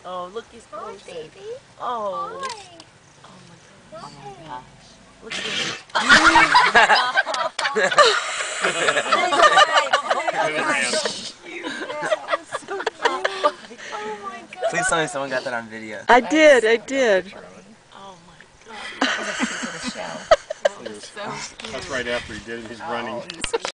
Oh, look, he's Hi, close. baby. Oh. Hi. Oh my Hi. gosh. Look at him. Oh my God. Please tell me someone got that on video. I did, I did. Oh my god. He's a secret of show. That was so cute. That's right after he did his running.